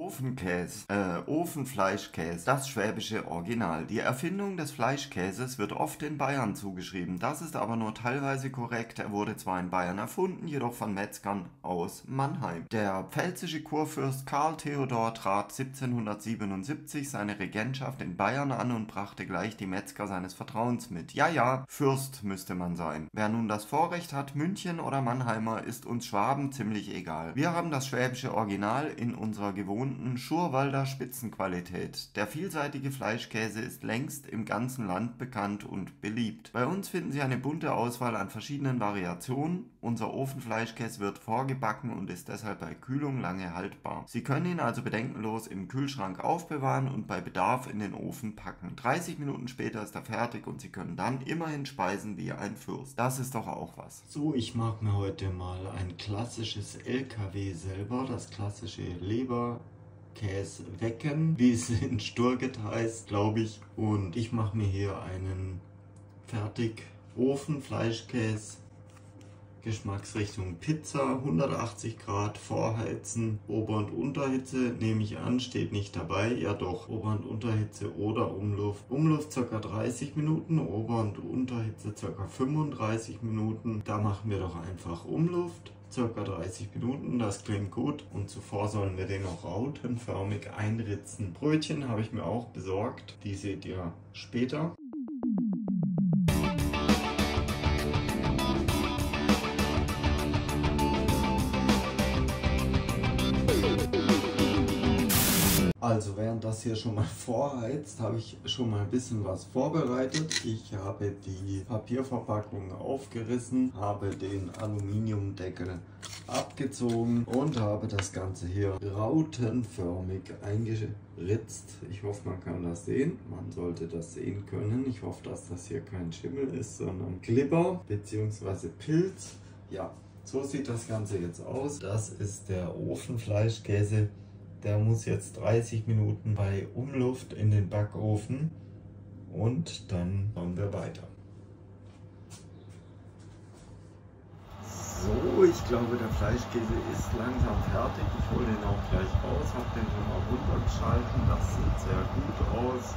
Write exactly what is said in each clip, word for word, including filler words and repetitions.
Ofenkäse, äh, Ofenfleischkäse, das schwäbische Original. Die Erfindung des Fleischkäses wird oft in Bayern zugeschrieben. Das ist aber nur teilweise korrekt. Er wurde zwar in Bayern erfunden, jedoch von Metzgern aus Mannheim. Der pfälzische Kurfürst Karl Theodor trat siebzehnhundertsiebenundsiebzig seine Regentschaft in Bayern an und brachte gleich die Metzger seines Vertrauens mit. Ja, ja, Fürst müsste man sein. Wer nun das Vorrecht hat, München oder Mannheimer, ist uns Schwaben ziemlich egal. Wir haben das schwäbische Original in unserer gewohnten Schurwalder Spitzenqualität. Der vielseitige Fleischkäse ist längst im ganzen Land bekannt und beliebt. Bei uns finden Sie eine bunte Auswahl an verschiedenen Variationen. Unser Ofenfleischkäse wird vorgebacken und ist deshalb bei Kühlung lange haltbar. Sie können ihn also bedenkenlos im Kühlschrank aufbewahren und bei Bedarf in den Ofen packen. dreißig Minuten später ist er fertig und Sie können dann immerhin speisen wie ein Fürst. Das ist doch auch was. So, ich mache mir heute mal ein klassisches L K W selber, das klassische Leberkäse wecken, wie es in Sturget heißt, glaube ich. Und ich mache mir hier einen fertig Ofenfleischkäse, Geschmacksrichtung Pizza, hundertachtzig Grad vorheizen, Ober- und Unterhitze nehme ich an, steht nicht dabei, ja doch, Ober- und Unterhitze oder Umluft. Umluft ca. dreißig Minuten, Ober- und Unterhitze ca. fünfunddreißig Minuten. Da machen wir doch einfach Umluft, ca. dreißig Minuten, das klingt gut. Und zuvor sollen wir den noch rautenförmig einritzen. Brötchen habe ich mir auch besorgt, die seht ihr später. Also während das hier schon mal vorheizt, habe ich schon mal ein bisschen was vorbereitet. Ich habe die Papierverpackung aufgerissen, habe den Aluminiumdeckel abgezogen und habe das Ganze hier rautenförmig eingeritzt. Ich hoffe, man kann das sehen. Man sollte das sehen können. Ich hoffe, dass das hier kein Schimmel ist, sondern Glibber bzw. Pilz. Ja, so sieht das Ganze jetzt aus. Das ist der Ofenfleischkäse. Der muss jetzt dreißig Minuten bei Umluft in den Backofen und dann machen wir weiter. So, ich glaube, der Fleischkäse ist langsam fertig. Ich hole den auch gleich raus, habe den schon mal runtergeschalten. Das sieht sehr gut aus.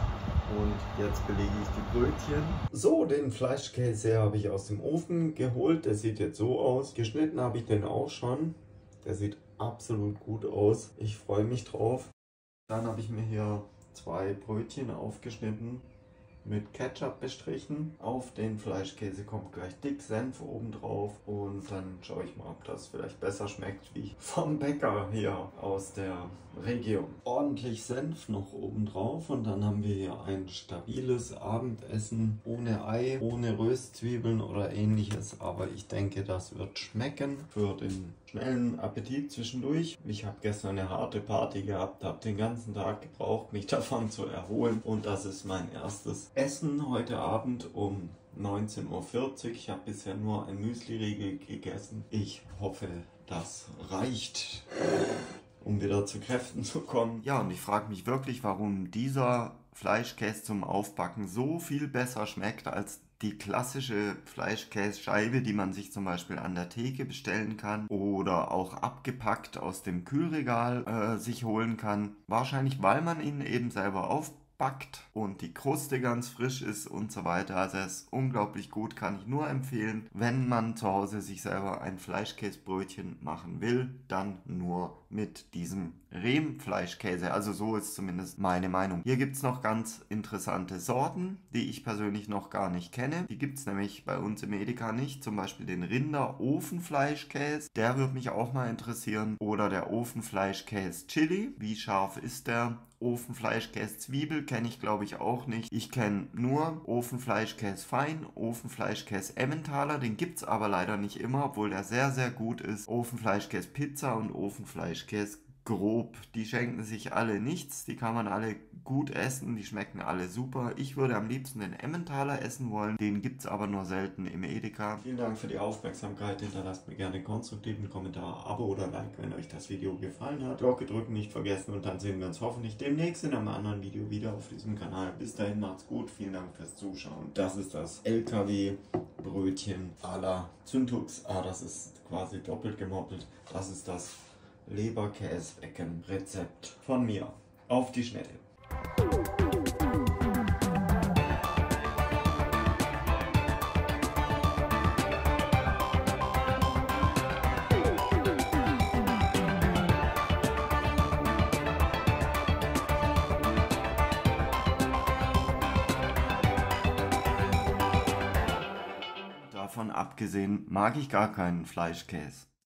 Und jetzt belege ich die Brötchen. So, den Fleischkäse habe ich aus dem Ofen geholt. Der sieht jetzt so aus. Geschnitten habe ich den auch schon. Der sieht absolut gut aus. Ich freue mich drauf. Dann habe ich mir hier zwei Brötchen aufgeschnitten, mit Ketchup bestrichen. Auf den Fleischkäse kommt gleich dick Senf oben drauf und dann schaue ich mal, ob das vielleicht besser schmeckt wie vom Bäcker hier aus der Region. Ordentlich Senf noch oben drauf und dann haben wir hier ein stabiles Abendessen ohne Ei, ohne Röstzwiebeln oder ähnliches, aber ich denke, das wird schmecken für den schnellen Appetit zwischendurch. Ich habe gestern eine harte Party gehabt, habe den ganzen Tag gebraucht, mich davon zu erholen und das ist mein erstes Essen heute Abend um neunzehn Uhr vierzig. Ich habe bisher nur ein Müsli-Riegel gegessen. Ich hoffe, das reicht, um wieder zu Kräften zu kommen. Ja, und ich frage mich wirklich, warum dieser Fleischkäse zum Aufbacken so viel besser schmeckt als die klassische Fleischkässcheibe, die man sich zum Beispiel an der Theke bestellen kann oder auch abgepackt aus dem Kühlregal äh, sich holen kann. Wahrscheinlich, weil man ihn eben selber aufbackt und die Kruste ganz frisch ist und so weiter. Also er ist unglaublich gut, kann ich nur empfehlen. Wenn man zu Hause sich selber ein Fleischkäsebrötchen machen will, dann nur mit diesem Rehmfleischkäse. Also so ist zumindest meine Meinung. Hier gibt es noch ganz interessante Sorten, die ich persönlich noch gar nicht kenne. Die gibt es nämlich bei uns im Edeka nicht. Zum Beispiel den Rinder-Ofenfleischkäse. Der würde mich auch mal interessieren. Oder der Ofenfleischkäse Chili. Wie scharf ist der? Ofenfleischkäse Zwiebel kenne ich glaube ich auch nicht. Ich kenne nur Ofenfleischkäse Fein, Ofenfleischkäse Emmentaler. Den gibt es aber leider nicht immer, obwohl der sehr, sehr gut ist. Ofenfleischkäse Pizza und Ofenfleischkäse Grob. Die schenken sich alle nichts, die kann man alle gut essen, die schmecken alle super. Ich würde am liebsten den Emmentaler essen wollen, den gibt es aber nur selten im Edeka. Vielen Dank für die Aufmerksamkeit, hinterlasst mir gerne konstruktiven Kommentar, Abo oder Like, wenn euch das Video gefallen hat. Glocke drücken nicht vergessen und dann sehen wir uns hoffentlich demnächst in einem anderen Video wieder auf diesem Kanal. Bis dahin macht's gut, vielen Dank fürs Zuschauen. Das ist das L K W Brötchen à la Zündhux. Ah, das ist quasi doppelt gemoppelt. Das ist das Leberkäse-Rezept von mir. Auf die Schnelle. Davon abgesehen mag ich gar keinen Fleischkäse.